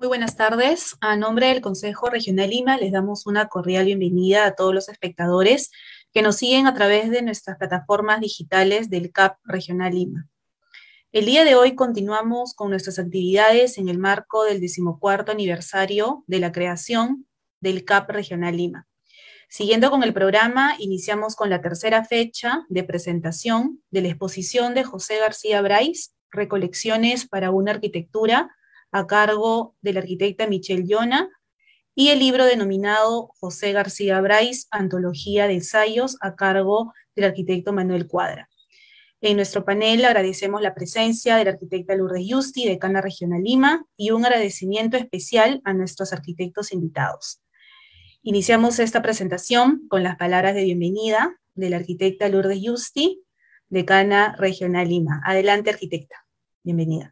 Muy buenas tardes. A nombre del Consejo Regional Lima les damos una cordial bienvenida a todos los espectadores que nos siguen a través de nuestras plataformas digitales del CAP Regional Lima. El día de hoy continuamos con nuestras actividades en el marco del 14º aniversario de la creación del CAP Regional Lima. Siguiendo con el programa, iniciamos con la tercera fecha de presentación de la exposición de José García Bryce, Recolecciones para una arquitectura, a cargo de la arquitecta Michelle Llona, y el libro denominado José García Bryce, Antología de Ensayos, a cargo del arquitecto Manuel Cuadra. En nuestro panel agradecemos la presencia de la arquitecta Lourdes Yusti, decana Regional Lima, y un agradecimiento especial a nuestros arquitectos invitados. Iniciamos esta presentación con las palabras de bienvenida de la arquitecta Lourdes Yusti, decana Regional Lima. Adelante, arquitecta. Bienvenida.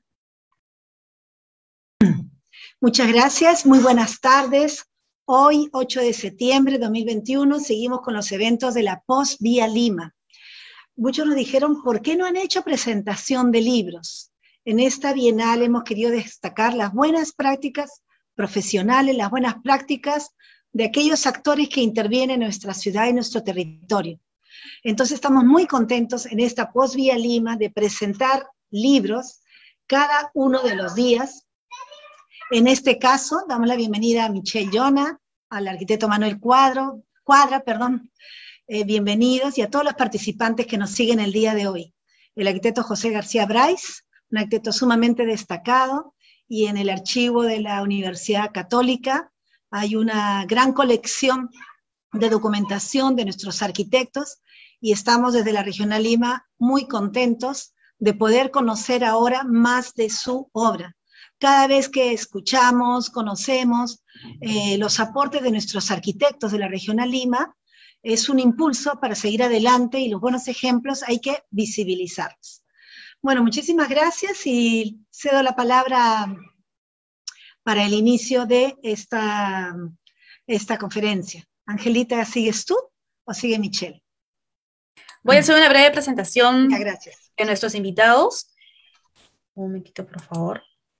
Muchas gracias, muy buenas tardes. Hoy, 8 de septiembre de 2021, seguimos con los eventos de la Post Vía Lima. Muchos nos dijeron, ¿por qué no han hecho presentación de libros? En esta bienal hemos querido destacar las buenas prácticas profesionales, las buenas prácticas de aquellos actores que intervienen en nuestra ciudad y nuestro territorio. Entonces estamos muy contentos en esta Post Vía Lima de presentar libros cada uno de los días. En este caso, damos la bienvenida a Michelle Llona, al arquitecto Manuel Cuadra, bienvenidos, y a todos los participantes que nos siguen el día de hoy. El arquitecto José García Bryce, un arquitecto sumamente destacado, y en el archivo de la Universidad Católica hay una gran colección de documentación de nuestros arquitectos, y estamos desde la Regional Lima muy contentos de poder conocer ahora más de su obra. Cada vez que escuchamos, conocemos los aportes de nuestros arquitectos de la Regional Lima, es un impulso para seguir adelante, y los buenos ejemplos hay que visibilizarlos. Bueno, muchísimas gracias y cedo la palabra para el inicio de esta conferencia. Angelita, ¿sigues tú o sigue Michelle? Voy a hacer una breve presentación de nuestros invitados. Un momentito, por favor.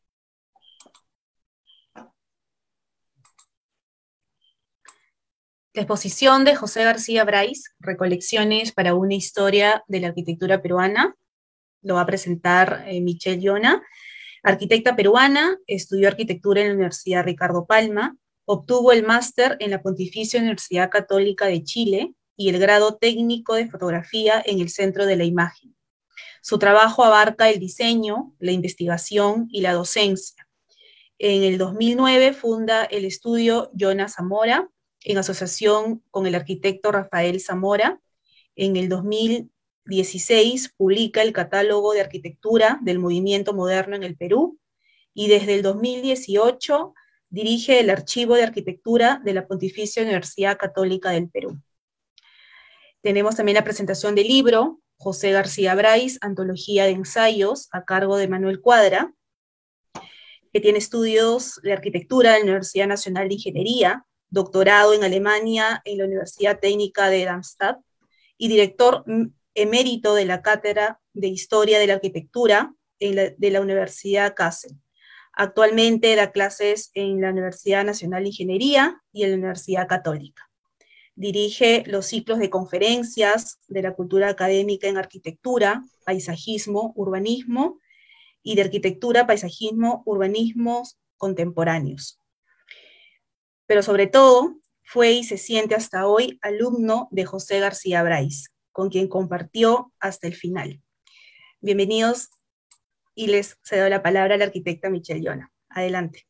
La exposición de José García Bryce, Recolecciones para una historia de la arquitectura peruana, lo va a presentar Michelle Llona, arquitecta peruana, estudió arquitectura en la Universidad Ricardo Palma, obtuvo el máster en la Pontificia Universidad Católica de Chile y el grado técnico de fotografía en el Centro de la Imagen. Su trabajo abarca el diseño, la investigación y la docencia. En el 2009 funda el estudio Llona Zamora, en asociación con el arquitecto Rafael Zamora. En el 2016 publica el catálogo de arquitectura del movimiento moderno en el Perú, y desde el 2018 dirige el archivo de arquitectura de la Pontificia Universidad Católica del Perú. Tenemos también la presentación del libro José García Bryce, Antología de Ensayos, a cargo de Manuel Cuadra, que tiene estudios de arquitectura de la Universidad Nacional de Ingeniería, doctorado en Alemania en la Universidad Técnica de Darmstadt, y director emérito de la Cátedra de Historia de la Arquitectura de la Universidad Kassel. Actualmente da clases en la Universidad Nacional de Ingeniería y en la Universidad Católica. Dirige los ciclos de conferencias de la cultura académica en arquitectura, paisajismo, urbanismo, y de arquitectura, paisajismo, urbanismos contemporáneos. Pero sobre todo, fue y se siente hasta hoy alumno de José García Bryce, con quien compartió hasta el final. Bienvenidos, y les cedo la palabra a la arquitecta Michelle Llona. Adelante.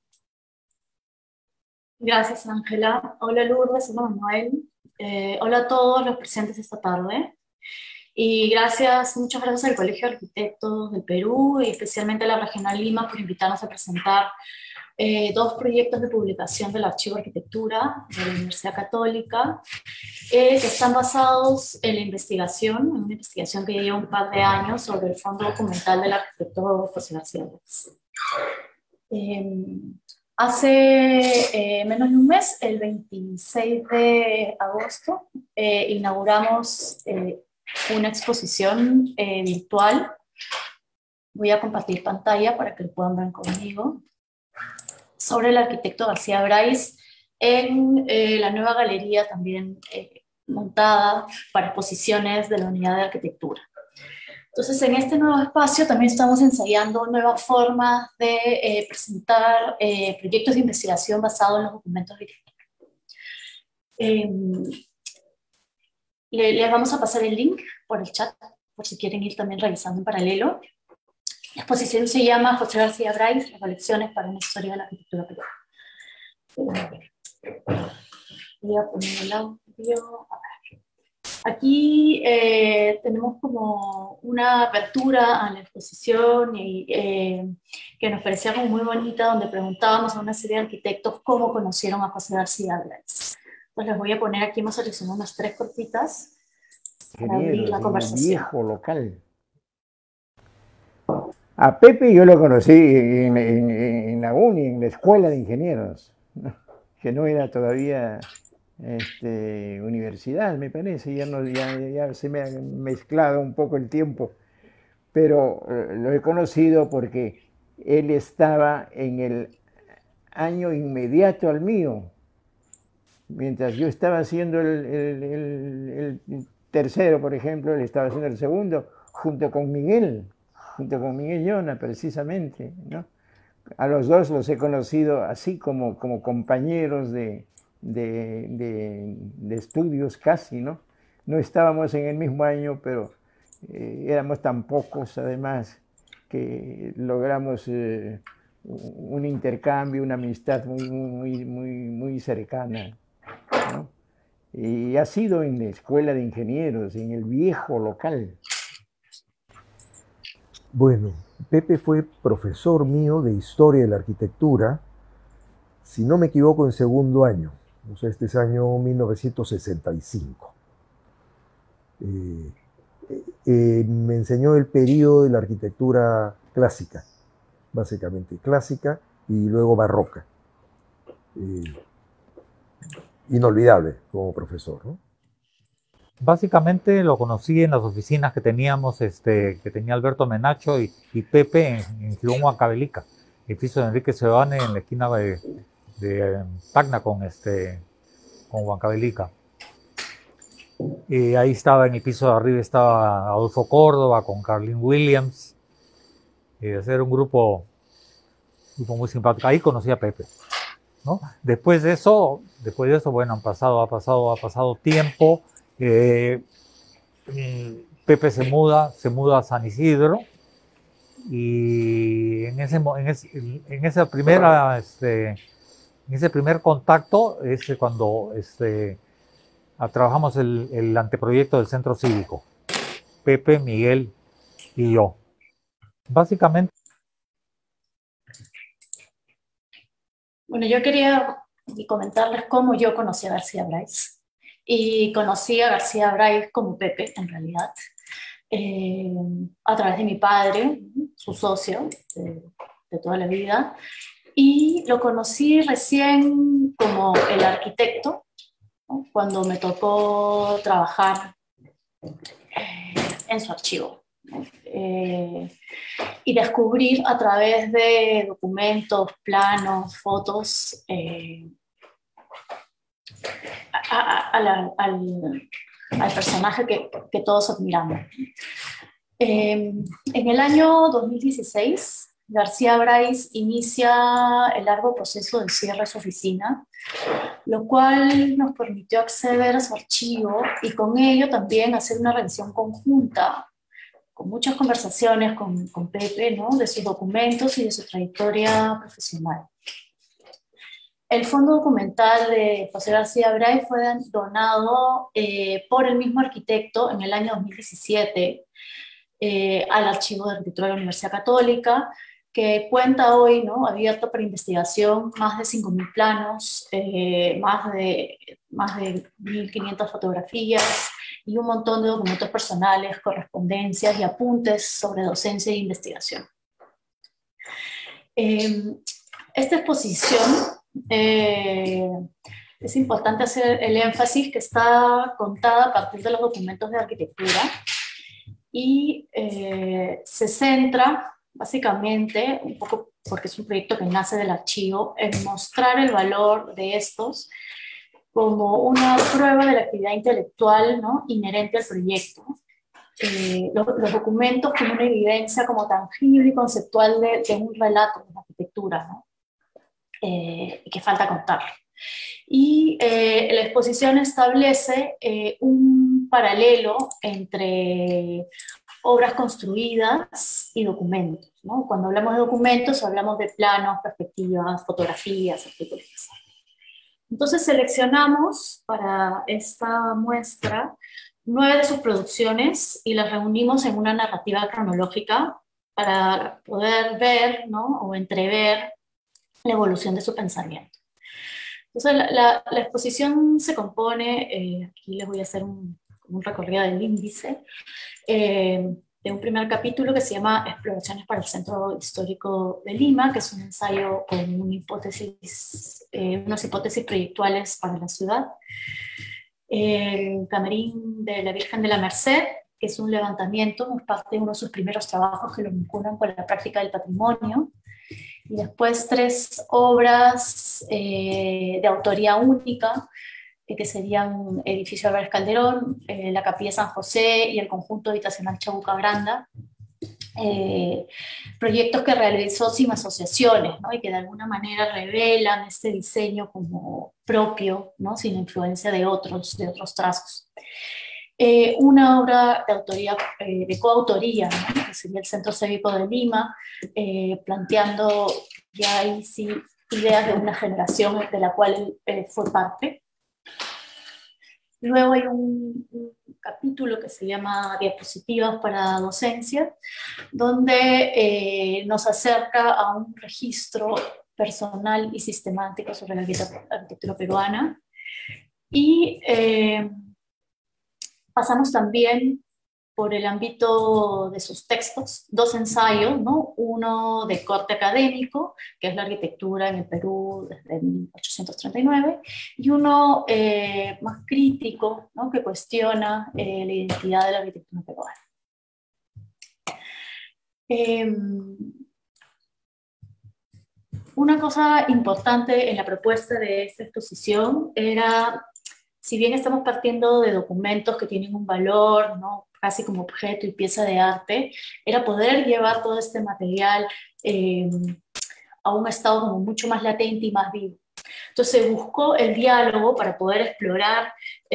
Gracias, Ángela. Hola, Lourdes. Hola, Manuel. Hola a todos los presentes esta tarde. Y muchas gracias al Colegio de Arquitectos del Perú, y especialmente a la Regional Lima, por invitarnos a presentar dos proyectos de publicación del Archivo de Arquitectura de la Universidad Católica, que están basados en la investigación, en una investigación que lleva un par de años sobre el fondo documental del arquitecto José García Bryce. Hace menos de un mes, el 26 de agosto, inauguramos una exposición virtual. Voy a compartir pantalla para que lo puedan ver conmigo. sobre el arquitecto García Bryce en la nueva galería también montada para exposiciones de la Unidad de Arquitectura. Entonces, en este nuevo espacio también estamos ensayando nuevas formas de presentar proyectos de investigación basados en los documentos de arquitectura. Les vamos a pasar el link por el chat, por si quieren ir también revisando en paralelo. La exposición se llama José García Bryce, Recolecciones para una historia de la arquitectura peruana. Voy a poner el audio. Aquí tenemos como una apertura a la exposición y, que nos parecía como muy bonita, donde preguntábamos a una serie de arquitectos cómo conocieron a José García Bryce. Entonces les voy a poner aquí, hemos seleccionado unas 3 cortitas para abrir la conversación. En el viejo local. A Pepe yo lo conocí en la uni, en la escuela de ingenieros, ¿no? Que no era todavía universidad, me parece, ya se me ha mezclado un poco el tiempo, pero lo he conocido porque él estaba en el año inmediato al mío, mientras yo estaba haciendo el tercero, por ejemplo, él estaba haciendo el segundo, junto con Miguel Llona, precisamente, ¿no? A los dos los he conocido así como compañeros de estudios casi, ¿no? No estábamos en el mismo año, pero éramos tan pocos, además, que logramos un intercambio, una amistad muy cercana, ¿no? Y ha sido en la escuela de ingenieros, en el viejo local. Bueno, Pepe fue profesor mío de Historia de la Arquitectura, si no me equivoco, en segundo año. O sea, este es año 1965. Me enseñó el periodo de la arquitectura clásica, básicamente clásica y luego barroca. Inolvidable como profesor, ¿no? Básicamente lo conocí en las oficinas que teníamos, que tenía Alberto Menacho y Pepe en Girón Huancavelica, edificio de Enrique Sebane en la esquina de Tacna con Huancavelica. Y ahí estaba, en el piso de arriba estaba Adolfo Córdoba con Carlin Williams. Era un grupo muy simpático. Ahí conocí a Pepe, ¿no? Después de eso, bueno, ha pasado tiempo. Pepe se muda a San Isidro y en ese primer contacto es cuando trabajamos el anteproyecto del centro cívico, Pepe, Miguel y yo. Básicamente. Bueno, yo quería comentarles cómo yo conocí a García Bryce. Y conocí a García Bryce como Pepe, en realidad, a través de mi padre, su socio de toda la vida, y lo conocí recién como el arquitecto, ¿no? Cuando me tocó trabajar en su archivo, ¿no? Y descubrir a través de documentos, planos, fotos, al personaje que todos admiramos. En el año 2016, García Bryce inicia el largo proceso de cierre de su oficina, lo cual nos permitió acceder a su archivo y con ello también hacer una revisión conjunta, con muchas conversaciones con Pepe, ¿no? De sus documentos y de su trayectoria profesional. El fondo documental de José García Bryce fue donado por el mismo arquitecto en el año 2017 al Archivo de Arquitectura de la Universidad Católica, que cuenta hoy, ¿no?, abierto para investigación, más de 5.000 planos, más de 1.500 fotografías y un montón de documentos personales, correspondencias y apuntes sobre docencia e investigación. Esta exposición, es importante hacer el énfasis que está contada a partir de los documentos de arquitectura y se centra básicamente, un poco porque es un proyecto que nace del archivo, en mostrar el valor de estos como una prueba de la actividad intelectual, ¿no?, inherente al proyecto. Los documentos como una evidencia como tangible y conceptual de un relato de la arquitectura, ¿no?, que falta contar. Y la exposición establece un paralelo entre obras construidas y documentos, ¿no? Cuando hablamos de documentos hablamos de planos, perspectivas, fotografías, artículos. Entonces seleccionamos para esta muestra 9 de sus producciones y las reunimos en una narrativa cronológica para poder ver, ¿no?, o entrever la evolución de su pensamiento. Entonces la exposición se compone, aquí les voy a hacer un recorrido del índice, de un primer capítulo que se llama Exploraciones para el Centro Histórico de Lima, que es un ensayo con unas hipótesis proyectuales para la ciudad. El Camerín de la Virgen de la Merced, que es un levantamiento, es parte de uno de sus primeros trabajos que lo vinculan con la práctica del patrimonio. Y después 3 obras de autoría única, que serían Edificio Álvarez Calderón, la Capilla San José y el conjunto habitacional Chabuca Granda, proyectos que realizó sin asociaciones, ¿no?, y que de alguna manera revelan este diseño como propio, ¿no?, sin influencia de otros trazos. Una obra de autoría, de coautoría, ¿no?, que sería el Centro Cívico de Lima, planteando ya ahí sí ideas de una generación de la cual él fue parte. Luego hay un capítulo que se llama Diapositivas para docencia, donde nos acerca a un registro personal y sistemático sobre la arquitectura peruana. Y pasamos también por el ámbito de sus textos, 2 ensayos, ¿no?, uno de corte académico, que es la arquitectura en el Perú desde 1839, y uno más crítico, ¿no?, que cuestiona la identidad de la arquitectura peruana. Una cosa importante en la propuesta de esta exposición era, si bien estamos partiendo de documentos que tienen un valor, ¿no?, casi como objeto y pieza de arte, era poder llevar todo este material a un estado como mucho más latente y más vivo. Entonces se buscó el diálogo para poder explorar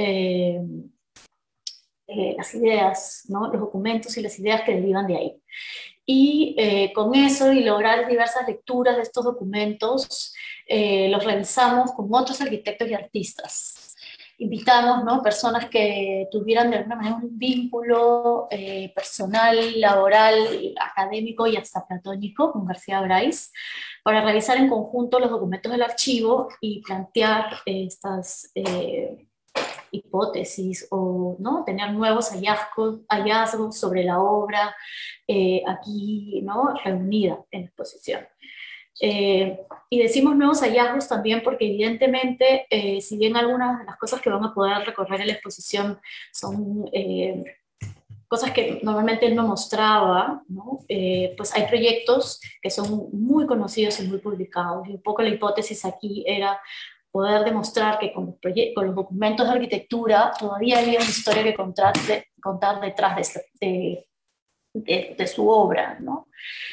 las ideas, ¿no?, los documentos y las ideas que derivan de ahí. Y con eso y lograr diversas lecturas de estos documentos, los revisamos con otros arquitectos y artistas. Invitamos, ¿no?, personas que tuvieran de alguna manera un vínculo personal, laboral, académico y hasta platónico con García Bryce, para revisar en conjunto los documentos del archivo y plantear estas hipótesis o, ¿no?, tener nuevos hallazgos sobre la obra aquí, ¿no?, reunida en la exposición. Y decimos nuevos hallazgos también porque evidentemente, si bien algunas de las cosas que van a poder recorrer en la exposición son cosas que normalmente él no mostraba, ¿no?, pues hay proyectos que son muy conocidos y muy publicados, y un poco la hipótesis aquí era poder demostrar que con los documentos de arquitectura todavía había una historia que contar detrás de su obra, ¿no?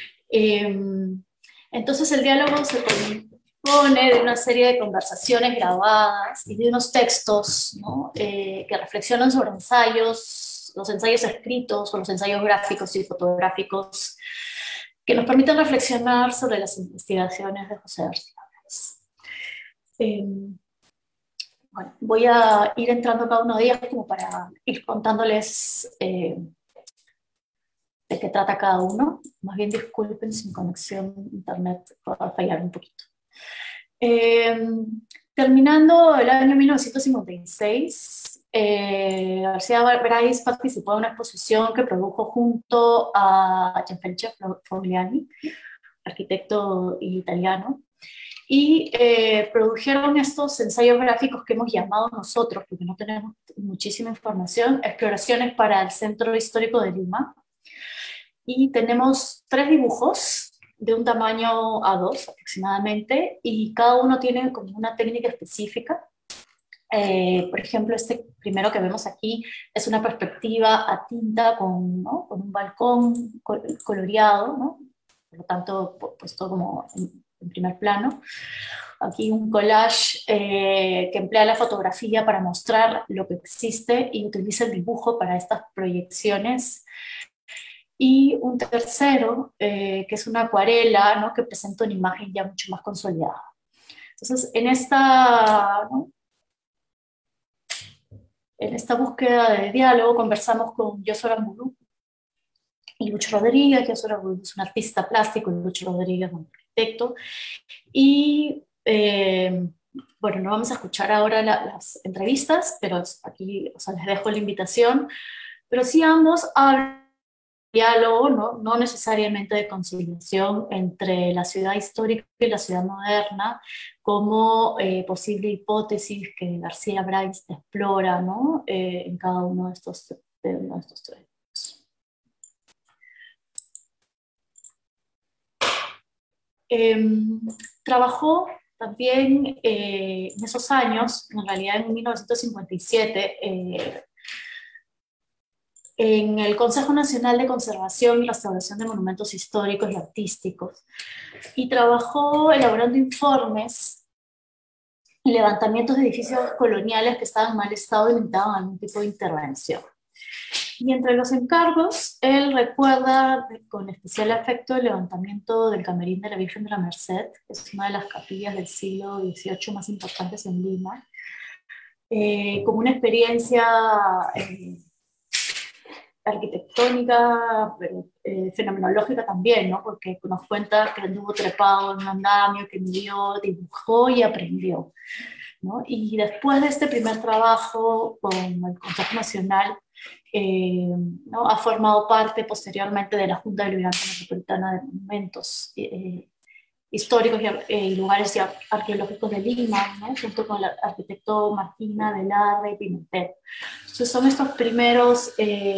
Entonces el diálogo se compone de una serie de conversaciones grabadas y de unos textos, ¿no?, que reflexionan sobre ensayos, los ensayos escritos o los ensayos gráficos y fotográficos, que nos permiten reflexionar sobre las investigaciones de José García Bryce. Bueno, voy a ir entrando a cada uno de ellos como para ir contándoles de qué trata cada uno. Más bien disculpen, sin conexión internet va a fallar un poquito. Terminando el año 1956, García Bryce participó en una exposición que produjo junto a Gianfrancesco Fogliani, arquitecto italiano, y produjeron estos ensayos gráficos que hemos llamado nosotros, porque no tenemos muchísima información, Exploraciones para el Centro Histórico de Lima. y tenemos 3 dibujos de un tamaño A2 aproximadamente, y cada uno tiene como una técnica específica. Por ejemplo, este primero que vemos aquí es una perspectiva a tinta con, ¿no?, con un balcón coloreado, ¿no?, por lo tanto puesto como en primer plano. Aquí un collage que emplea la fotografía para mostrar lo que existe y utiliza el dibujo para estas proyecciones. Y un tercero, que es una acuarela, ¿no?, que presenta una imagen ya mucho más consolidada. Entonces, ¿no?, en esta búsqueda de diálogo conversamos con Joshua Aramburu y Lucho Rodríguez. Joshua Aramburu es un artista plástico y Lucho Rodríguez es un arquitecto. Y bueno, no vamos a escuchar ahora las entrevistas, pero aquí, o sea, les dejo la invitación. Pero sí ambos hablan de diálogo, no necesariamente de conciliación entre la ciudad histórica y la ciudad moderna, como posible hipótesis que García Bryce explora, ¿no?, en cada uno de estos 3. Trabajó también en esos años, en realidad en 1957, en el Consejo Nacional de Conservación y Restauración de Monumentos Históricos y Artísticos, y trabajó elaborando informes y levantamientos de edificios coloniales que estaban en mal estado y necesitaban algún tipo de intervención. Y entre los encargos, él recuerda con especial afecto el levantamiento del Camerín de la Virgen de la Merced, que es una de las capillas del siglo XVIII más importantes en Lima, como una experiencia arquitectónica, pero fenomenológica también, ¿no?, porque nos cuenta que anduvo trepado en un andamio, que midió, dibujó y aprendió, ¿no? Y después de este primer trabajo con el Consejo Nacional, ¿no?, ha formado parte posteriormente de la Junta Deliberante Metropolitana de Monumentos Históricos y Lugares Arqueológicos de Lima, ¿no?, junto con el arquitecto Martina Velarde y Pimentel. Entonces son estos primeros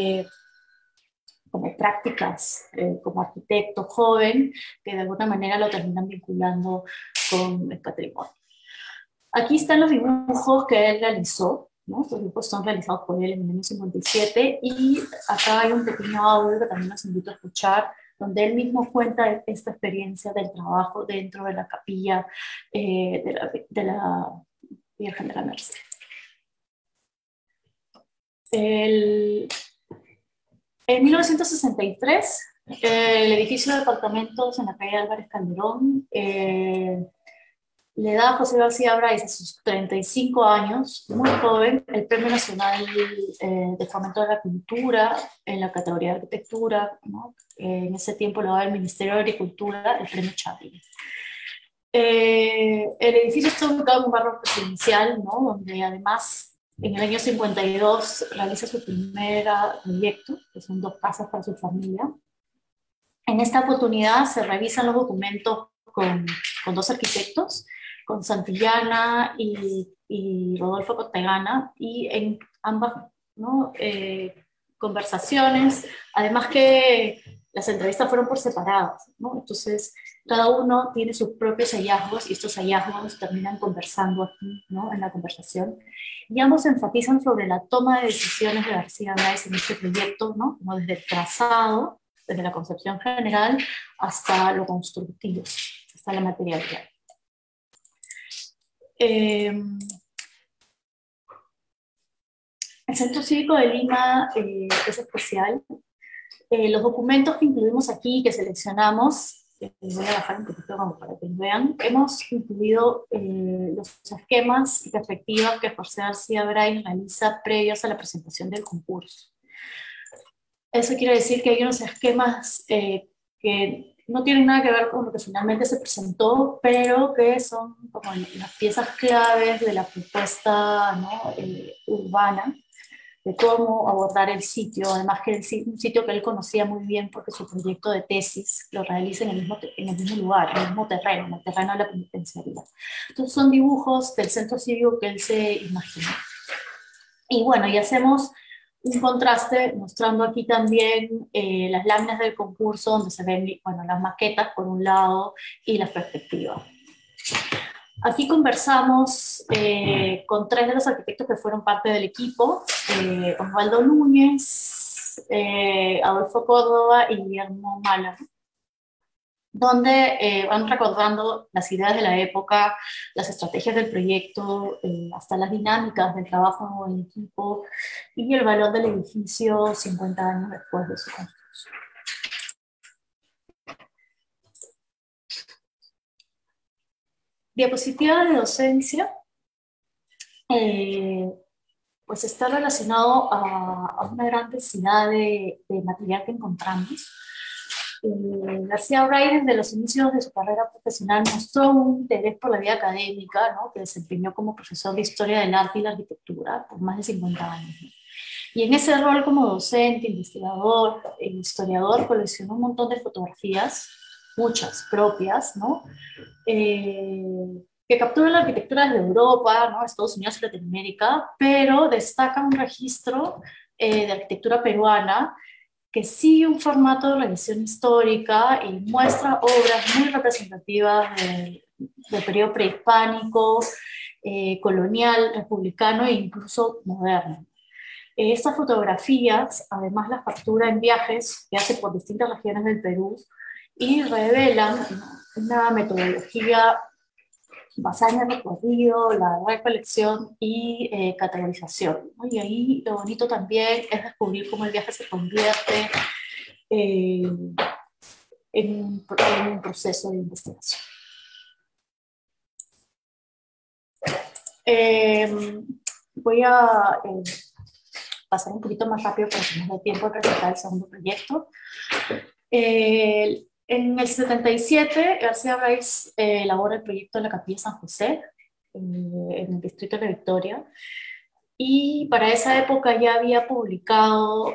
como prácticas como arquitecto joven que de alguna manera lo terminan vinculando con el patrimonio. Aquí están los dibujos que él realizó, ¿no? Estos dibujos son realizados por él en 1957, y acá hay un pequeño audio que también los invito a escuchar, donde él mismo cuenta esta experiencia del trabajo dentro de la capilla de la Virgen de la Merced. En 1963, el edificio de departamentos en la calle Álvarez Calderón le da a José García Bryce, a sus 35 años, muy joven, el Premio Nacional de Fomento de la Cultura en la categoría de arquitectura, ¿no? En ese tiempo lo daba el Ministerio de Agricultura, el Premio Chavín. El edificio está ubicado en un barrio residencial, ¿no?, donde además en el año 52 realiza su primer proyecto, que son 2 casas para su familia. En esta oportunidad se revisan los documentos con 2 arquitectos, con Santillana y Rodolfo Cortegana, y en ambas, ¿no?, conversaciones, además que las entrevistas fueron por separadas, ¿no? Entonces cada uno tiene sus propios hallazgos y estos hallazgos terminan conversando aquí, ¿no?, en la conversación, y ambos enfatizan sobre la toma de decisiones de García Bryce en este proyecto, ¿no?, como desde el trazado, desde la concepción general hasta lo constructivo, hasta la materialidad. El Centro Cívico de Lima es especial. Los documentos que incluimos aquí, que seleccionamos, voy a bajar un poquito como para que vean, hemos incluido los esquemas y perspectivas que José García Bryce realiza previos a la presentación del concurso. Eso quiere decir que hay unos esquemas que no tienen nada que ver con lo que finalmente se presentó, pero que son como las piezas claves de la propuesta, ¿no?, urbana, de cómo abordar el sitio, además que un sitio que él conocía muy bien porque su proyecto de tesis lo realiza en el mismo lugar, en el mismo terreno, en el terreno de la penitenciaría. Entonces son dibujos del centro cívico que él se imaginó. Y bueno, y hacemos un contraste, mostrando aquí también las láminas del concurso, donde se ven, bueno, las maquetas por un lado y las perspectivas. Aquí conversamos con 3 de los arquitectos que fueron parte del equipo, Osvaldo Núñez, Adolfo Córdoba y Guillermo Mala, donde van recordando las ideas de la época, las estrategias del proyecto, hasta las dinámicas del trabajo en equipo y el valor del edificio 50 años después de su construcción. Diapositiva de docencia, pues está relacionado a una gran densidad de material que encontramos. García Bray, desde los inicios de su carrera profesional, mostró un interés por la vida académica, ¿no?, que desempeñó como profesor de Historia del Arte y la Arquitectura por más de 50 años. ¿No? Y en ese rol como docente, investigador, historiador, coleccionó un montón de fotografías, muchas propias, ¿no?, que capturan la arquitectura desde Europa, ¿no?, Estados Unidos y Latinoamérica, pero destaca un registro de arquitectura peruana que sigue un formato de revisión histórica y muestra obras muy representativas del periodo prehispánico, colonial, republicano e incluso moderno. Estas fotografías, además, las captura en viajes que hace por distintas regiones del Perú y revelan una metodología basada en el recorrido, la recolección y categorización, ¿no? Y ahí lo bonito también es descubrir cómo el viaje se convierte en un proceso de investigación. Voy a pasar un poquito más rápido para que nos dé tiempo de presentar el segundo proyecto. En el 77, García Bray elabora el proyecto de la Capilla San José, en el distrito de La Victoria, y para esa época ya había publicado,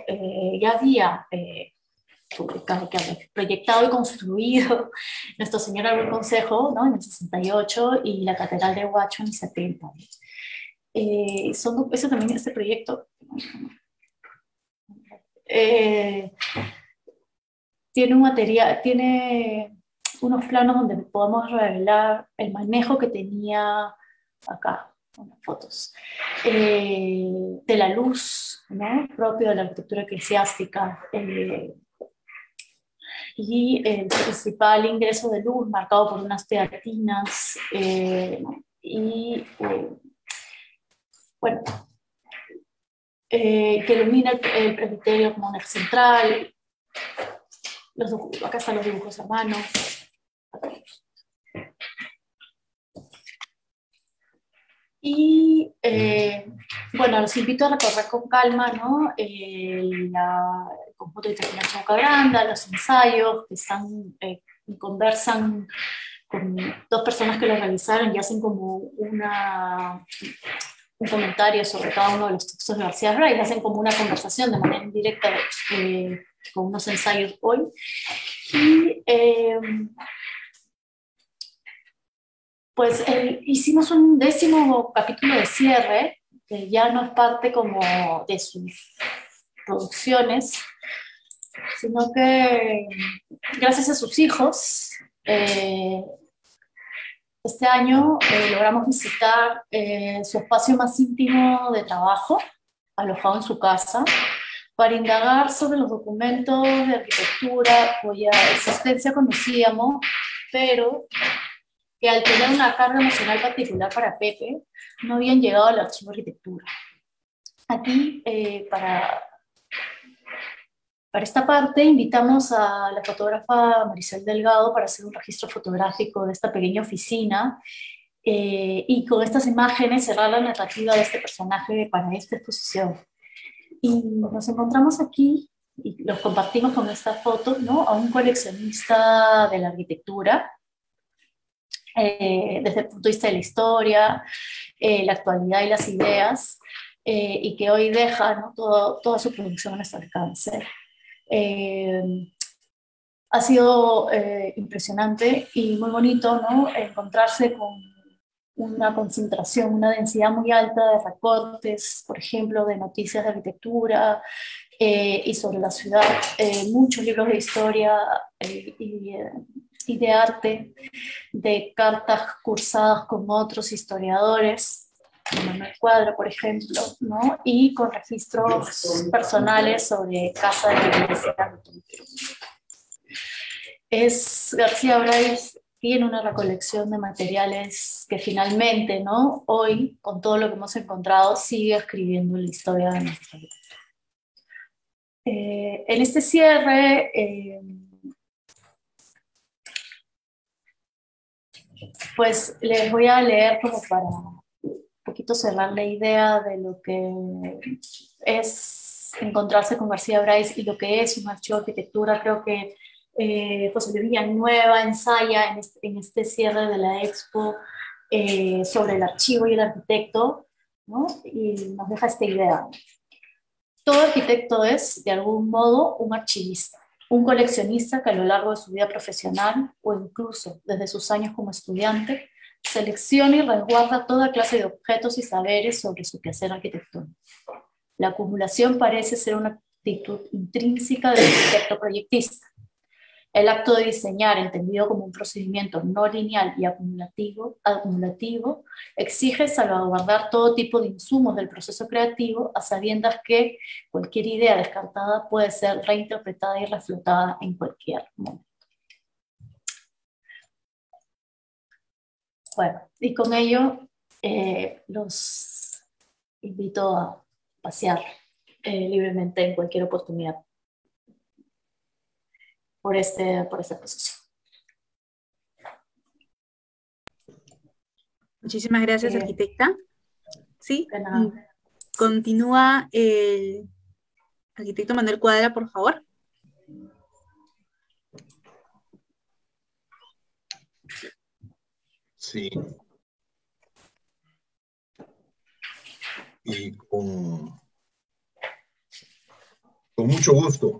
proyectado y construido Nuestra Señora del Consejo, ¿no?, en el 68, y la Catedral de Huacho en el 70. Este proyecto tiene unos planos donde podemos revelar el manejo que tenía acá, en las fotos, de la luz, ¿no?, propio de la arquitectura eclesiástica, y el principal ingreso de luz marcado por unas teatinas, que ilumina el presbiterio como un eje central. Acá están los dibujos a mano. Y bueno, los invito a recorrer con calma, ¿no?, el conjunto de Interconexión Cabranda, los ensayos que conversan con 2 personas que lo realizaron y hacen como un comentario sobre cada uno de los textos de García Bray, hacen como una conversación de manera indirecta con unos ensayos hoy. Y pues hicimos un 10º capítulo de cierre, que ya no es parte como de sus producciones, sino que gracias a sus hijos, este año logramos visitar su espacio más íntimo de trabajo, alojado en su casa, para indagar sobre los documentos de arquitectura cuya existencia conocíamos, pero que al tener una carga emocional particular para Pepe, no habían llegado al archivo de arquitectura. Aquí, para esta parte, invitamos a la fotógrafa Maricel Delgado para hacer un registro fotográfico de esta pequeña oficina, y con estas imágenes cerrar la narrativa de este personaje para esta exposición. Y nos encontramos aquí, y los compartimos con esta foto, ¿no?, a un coleccionista de la arquitectura, desde el punto de vista de la historia, la actualidad y las ideas, y que hoy deja, ¿no?, toda su producción a nuestro alcance. Ha sido impresionante y muy bonito, ¿no?, encontrarse una concentración, una densidad muy alta de recortes, por ejemplo, de noticias de arquitectura y sobre la ciudad, muchos libros de historia y de arte, de cartas cursadas con otros historiadores, Manuel Cuadra, por ejemplo, ¿no? Y con registros personales sobre Casa de la Iglesia. García Bryce tiene una recolección de materiales que finalmente, ¿no? Hoy, con todo lo que hemos encontrado, sigue escribiendo la historia de nuestra vida. En este cierre, pues les voy a leer como para un poquito cerrar la idea de lo que es encontrarse con García Bryce y lo que es un archivo de arquitectura. Creo que José Luis Villanueva ensaya en este cierre de la expo sobre el archivo y el arquitecto, ¿no? Y nos deja esta idea. Todo arquitecto es, de algún modo, un archivista, un coleccionista que a lo largo de su vida profesional, o incluso desde sus años como estudiante, selecciona y resguarda toda clase de objetos y saberes sobre su quehacer arquitectónico. La acumulación parece ser una actitud intrínseca del arquitecto proyectista. El acto de diseñar, entendido como un procedimiento no lineal y acumulativo, exige salvaguardar todo tipo de insumos del proceso creativo, a sabiendas que cualquier idea descartada puede ser reinterpretada y reflotada en cualquier momento. Bueno, y con ello los invito a pasear libremente en cualquier oportunidad por esta posición. Muchísimas gracias, arquitecta. Sí, continúa el arquitecto Manuel Cuadra, por favor. Sí. Y con mucho gusto.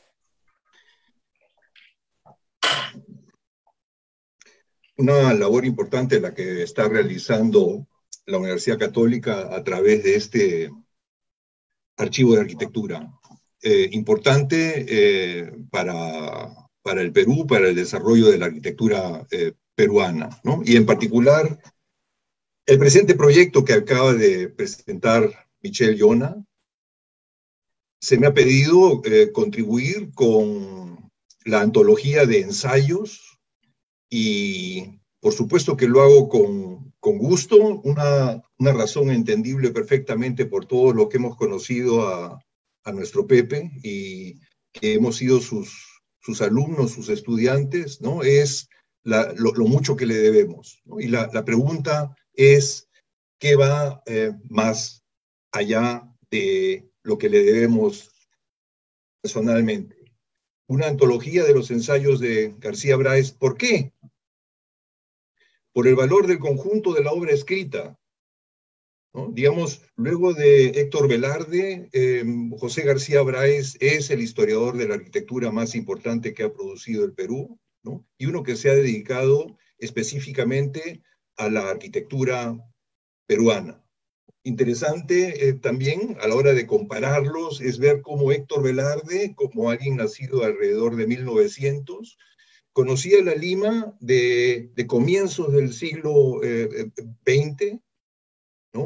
Una labor importante la que está realizando la Universidad Católica a través de este archivo de arquitectura. Importante para el Perú, para el desarrollo de la arquitectura peruana, ¿no? Y en particular, el presente proyecto que acaba de presentar Michelle Yona, se me ha pedido contribuir con la antología de ensayos y por supuesto que lo hago con gusto, una razón entendible perfectamente por todo lo que hemos conocido a nuestro Pepe y que hemos sido sus alumnos, sus estudiantes, ¿no? Es lo mucho que le debemos, ¿no? Y la pregunta es, ¿qué va más allá de lo que le debemos personalmente? Una antología de los ensayos de García Bryce. ¿Por qué? Por el valor del conjunto de la obra escrita, ¿no? Digamos, luego de Héctor Velarde, José García Bryce es el historiador de la arquitectura más importante que ha producido el Perú, ¿no? Y uno que se ha dedicado específicamente a la arquitectura peruana. Interesante también a la hora de compararlos es ver cómo Héctor Velarde, como alguien nacido alrededor de 1900, conocía la Lima de comienzos del siglo XX, ¿no?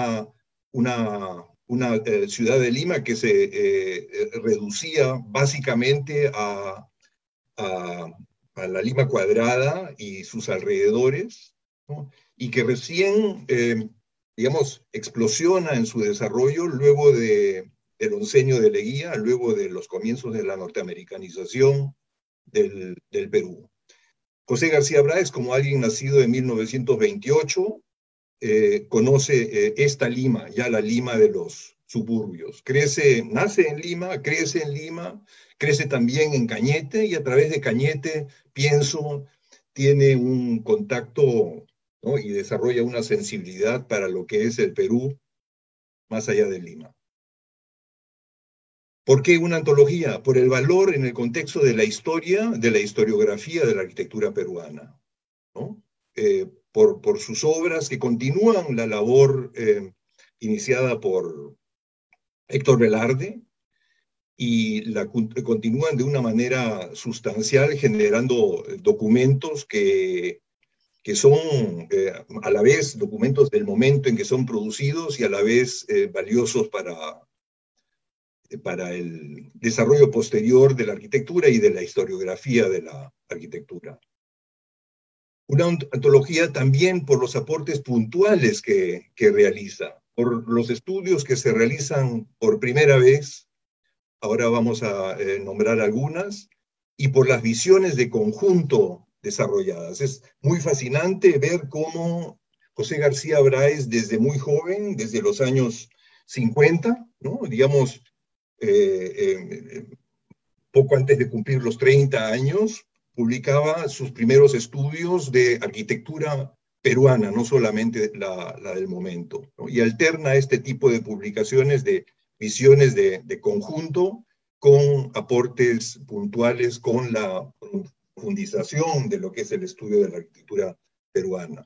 Una ciudad de Lima que se reducía básicamente a la Lima cuadrada y sus alrededores, ¿no? Y que recién, digamos, explosiona en su desarrollo luego del oncenio de Leguía, luego de los comienzos de la norteamericanización del Perú. José García Bryce, como alguien nacido en 1928, conoce esta Lima, ya la Lima de los suburbios. Nace en Lima, crece también en Cañete, y a través de Cañete, pienso, tiene un contacto, ¿no? Y desarrolla una sensibilidad para lo que es el Perú más allá de Lima. ¿Por qué una antología? Por el valor en el contexto de la historia, de la historiografía de la arquitectura peruana, ¿no? por sus obras que continúan la labor iniciada por Héctor Velarde y continúan de una manera sustancial generando documentos que son a la vez documentos del momento en que son producidos y a la vez valiosos para el desarrollo posterior de la arquitectura y de la historiografía de la arquitectura. Una antología también por los aportes puntuales que realiza, por los estudios que se realizan por primera vez, ahora vamos a nombrar algunas, y por las visiones de conjunto desarrolladas. Es muy fascinante ver cómo José García Bráez, desde muy joven, desde los años 50, ¿no? Digamos, poco antes de cumplir los 30 años, publicaba sus primeros estudios de arquitectura peruana, no solamente la del momento, ¿no? Y alterna este tipo de publicaciones de visiones de conjunto con aportes puntuales, con la profundización de lo que es el estudio de la arquitectura peruana.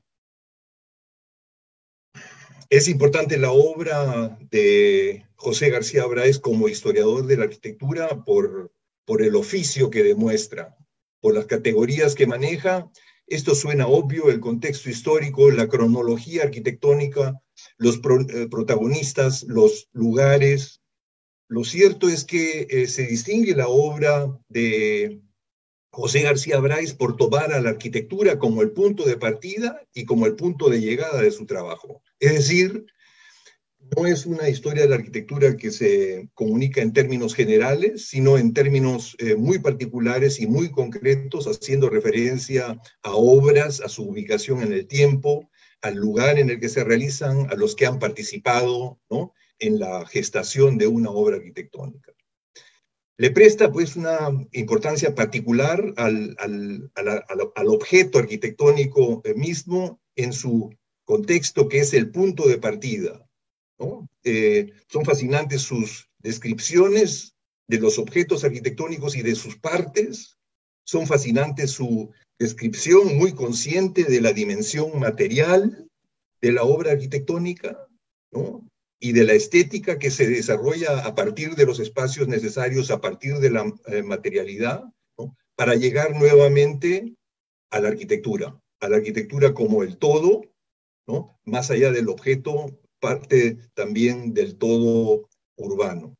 Es importante la obra de José García Bráez como historiador de la arquitectura por el oficio que demuestra, por las categorías que maneja. Esto suena obvio, el contexto histórico, la cronología arquitectónica, los protagonistas, los lugares. Lo cierto es que se distingue la obra de José García Bráez por tomar a la arquitectura como el punto de partida y como el punto de llegada de su trabajo. Es decir, no es una historia de la arquitectura que se comunica en términos generales, sino en términos muy particulares y muy concretos, haciendo referencia a obras, a su ubicación en el tiempo, al lugar en el que se realizan, a los que han participado, ¿no?, en la gestación de una obra arquitectónica. Le presta pues una importancia particular al objeto arquitectónico mismo en su contexto, que es el punto de partida, ¿no? Son fascinantes sus descripciones de los objetos arquitectónicos y de sus partes. Son fascinantes su descripción muy consciente de la dimensión material de la obra arquitectónica, ¿no?, y de la estética que se desarrolla a partir de los espacios necesarios, a partir de la materialidad, ¿no?, para llegar nuevamente a la arquitectura como el todo, ¿no?, más allá del objeto, parte también del todo urbano.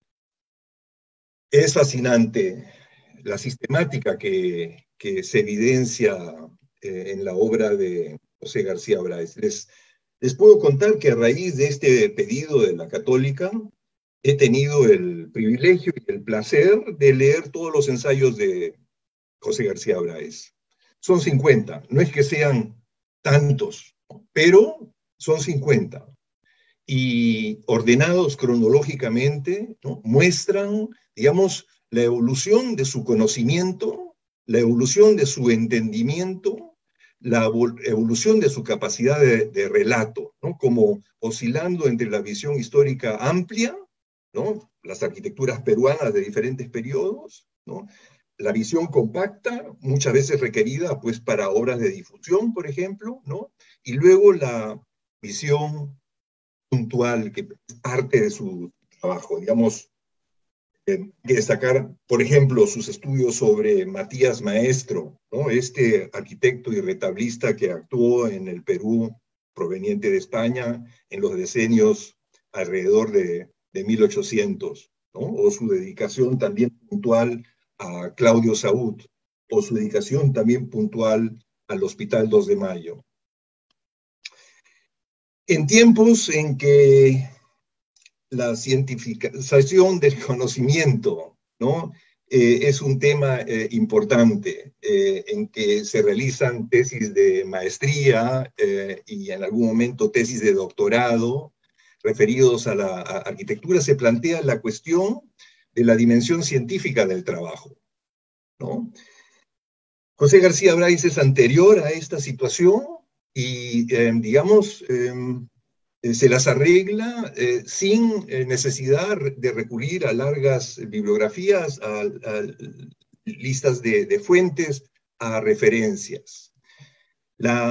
Es fascinante la sistemática que se evidencia en la obra de José García Bráez. Les puedo contar que a raíz de este pedido de la Católica, he tenido el privilegio y el placer de leer todos los ensayos de José García Bráez. Son 50, no es que sean tantos, pero son 50. Y ordenados cronológicamente, ¿no?, muestran, digamos, la evolución de su conocimiento, la evolución de su entendimiento, la evolución de su capacidad de relato, ¿no?, como oscilando entre la visión histórica amplia, ¿no?, las arquitecturas peruanas de diferentes periodos, ¿no?, la visión compacta, muchas veces requerida pues para obras de difusión, por ejemplo, ¿no?, y luego la visión puntual, que es parte de su trabajo, digamos, destacar, por ejemplo, sus estudios sobre Matías Maestro, ¿no?, este arquitecto y retablista que actuó en el Perú proveniente de España en los decenios alrededor de 1800, ¿no?, o su dedicación también puntual a Claudio Saúd, o su dedicación también puntual al Hospital 2 de Mayo. En tiempos en que la cientificación del conocimiento, ¿no?, es un tema importante, en que se realizan tesis de maestría y en algún momento tesis de doctorado referidos a la arquitectura. Se plantea la cuestión de la dimensión científica del trabajo, ¿no? José García Bráez es anterior a esta situación y, digamos, se las arregla sin necesidad de recurrir a largas bibliografías, a listas de fuentes, a referencias. La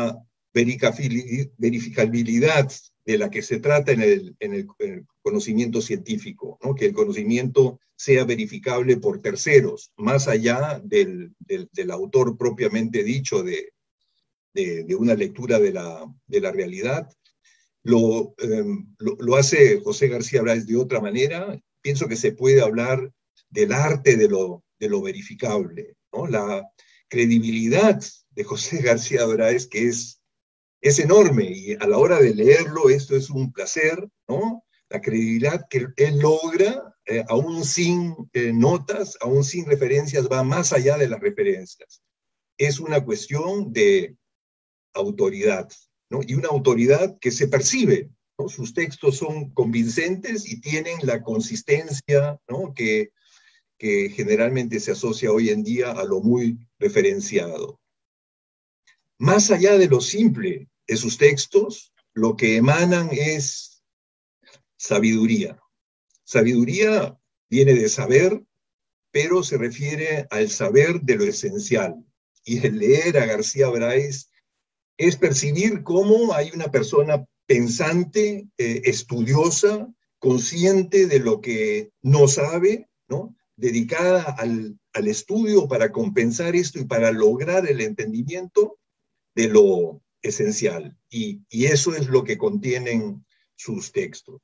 verificabilidad de la que se trata en el conocimiento científico, ¿no? Que el conocimiento sea verificable por terceros, más allá del autor propiamente dicho de una lectura de la realidad. Lo hace José García Bráez de otra manera. Pienso que se puede hablar del arte de lo verificable, ¿no? La credibilidad de José García Bráez, que es enorme, y a la hora de leerlo esto es un placer, ¿no? La credibilidad que él logra, aún sin notas, aún sin referencias, va más allá de las referencias. Es una cuestión de autoridad, ¿no? Y una autoridad que se percibe, ¿no? Sus textos son convincentes y tienen la consistencia, ¿no? que generalmente se asocia hoy en día a lo muy referenciado. Más allá de lo simple de sus textos, lo que emanan es sabiduría. Sabiduría viene de saber, pero se refiere al saber de lo esencial. Y el leer a García Bráez es percibir cómo hay una persona pensante, estudiosa, consciente de lo que no sabe, ¿no? Dedicada al estudio para compensar esto y para lograr el entendimiento de lo esencial. Y eso es lo que contienen sus textos.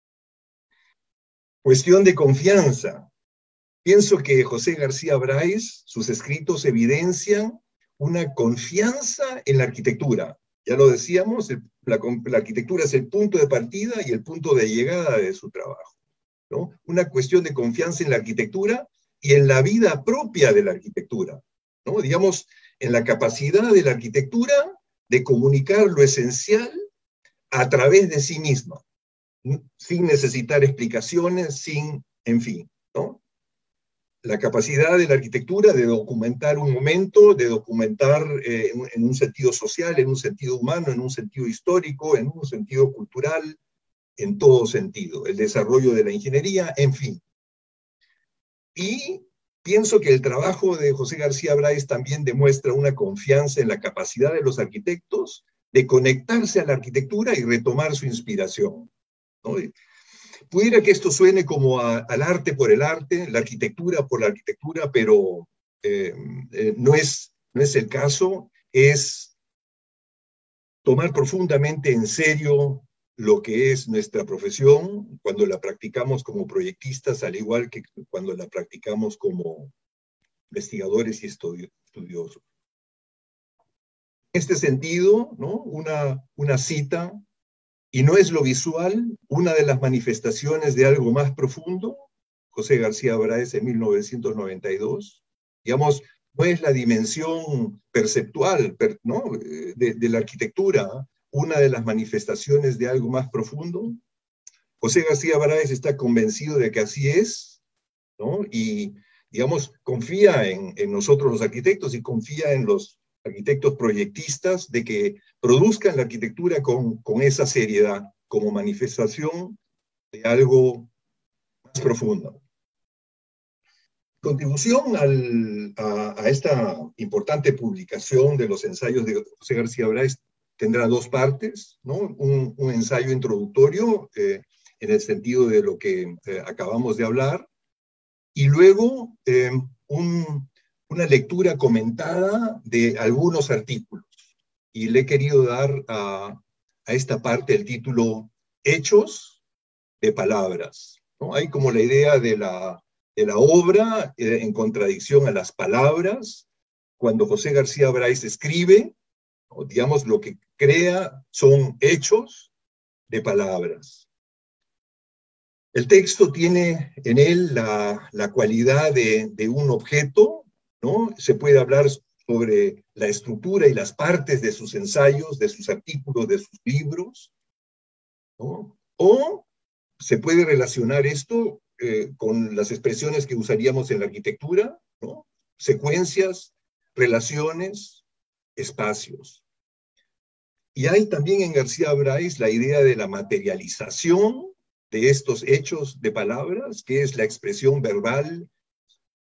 Cuestión de confianza. Pienso que José García Bráez, sus escritos evidencian una confianza en la arquitectura. Ya lo decíamos, la arquitectura es el punto de partida y el punto de llegada de su trabajo, ¿no? Una cuestión de confianza en la arquitectura y en la vida propia de la arquitectura, ¿no? Digamos, en la capacidad de la arquitectura de comunicar lo esencial a través de sí misma, sin necesitar explicaciones, en fin, ¿no? La capacidad de la arquitectura de documentar un momento, de documentar en un sentido social, en un sentido humano, en un sentido histórico, en un sentido cultural, en todo sentido, el desarrollo de la ingeniería, en fin. Y pienso que el trabajo de José García Bráez también demuestra una confianza en la capacidad de los arquitectos de conectarse a la arquitectura y retomar su inspiración, ¿no? Pudiera que esto suene como al arte por el arte, la arquitectura por la arquitectura, pero no es el caso. Es tomar profundamente en serio lo que es nuestra profesión cuando la practicamos como proyectistas, al igual que cuando la practicamos como investigadores y estudiosos. En este sentido, ¿no? Una cita: y no es lo visual una de las manifestaciones de algo más profundo. José García Bráez en 1992. Digamos, no es la dimensión perceptual, ¿no? de la arquitectura una de las manifestaciones de algo más profundo. José García Bráez está convencido de que así es, ¿no? Y, digamos, confía en nosotros los arquitectos y confía en los arquitectos proyectistas de que produzcan la arquitectura con esa seriedad, como manifestación de algo más profundo. Contribución a esta importante publicación de los ensayos de José García Bráez tendrá dos partes, ¿no? Un ensayo introductorio en el sentido de lo que acabamos de hablar, y luego una lectura comentada de algunos artículos. Y le he querido dar a esta parte el título Hechos de Palabras, ¿no? Hay como la idea de la obra en contradicción a las palabras. Cuando José García Bráez escribe, ¿no? Digamos, lo que crea son hechos de palabras. El texto tiene en él la cualidad de un objeto, ¿no? Se puede hablar sobre la estructura y las partes de sus ensayos, de sus artículos, de sus libros, ¿no? O se puede relacionar esto con las expresiones que usaríamos en la arquitectura, ¿no? Secuencias, relaciones, espacios. Y hay también en García Bráez la idea de la materialización de estos hechos de palabras, que es la expresión verbal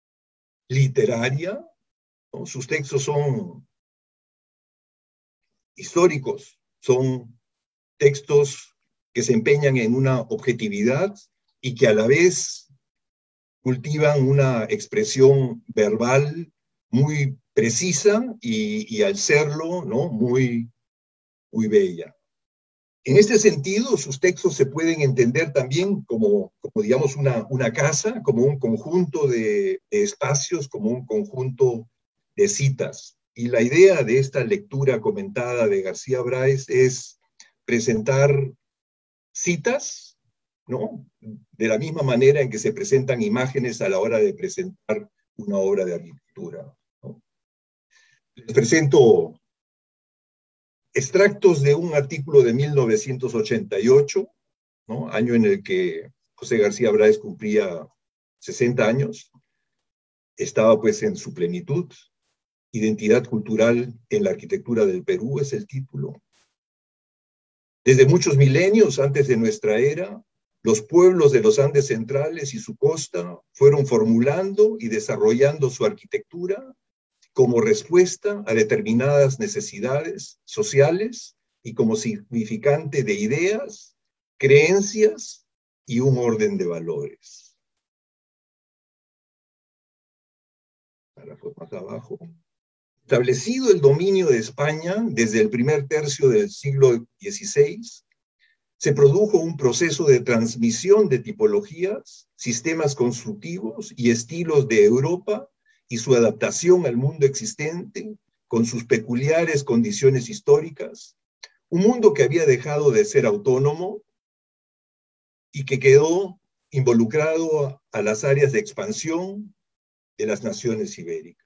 literaria, ¿no? Sus textos son históricos, son textos que se empeñan en una objetividad y que a la vez cultivan una expresión verbal muy precisa y al serlo, ¿no?, muy bella. En este sentido, sus textos se pueden entender también como digamos, una casa, como un conjunto de espacios, como un conjunto de citas. Y la idea de esta lectura comentada de García Bráez es presentar citas, ¿no?, de la misma manera en que se presentan imágenes a la hora de presentar una obra de arquitectura, ¿no? Les presento extractos de un artículo de 1988, ¿no?, año en el que José García Bráez cumplía 60 años. Estaba pues en su plenitud. Identidad cultural en la arquitectura del Perú es el título. Desde muchos milenios antes de nuestra era, los pueblos de los Andes centrales y su costa fueron formulando y desarrollando su arquitectura como respuesta a determinadas necesidades sociales y como significante de ideas, creencias y un orden de valores. Párrafo más abajo. Establecido el dominio de España desde el primer tercio del siglo XVI, se produjo un proceso de transmisión de tipologías, sistemas constructivos y estilos de Europa y su adaptación al mundo existente, con sus peculiares condiciones históricas, un mundo que había dejado de ser autónomo y que quedó involucrado a las áreas de expansión de las naciones ibéricas.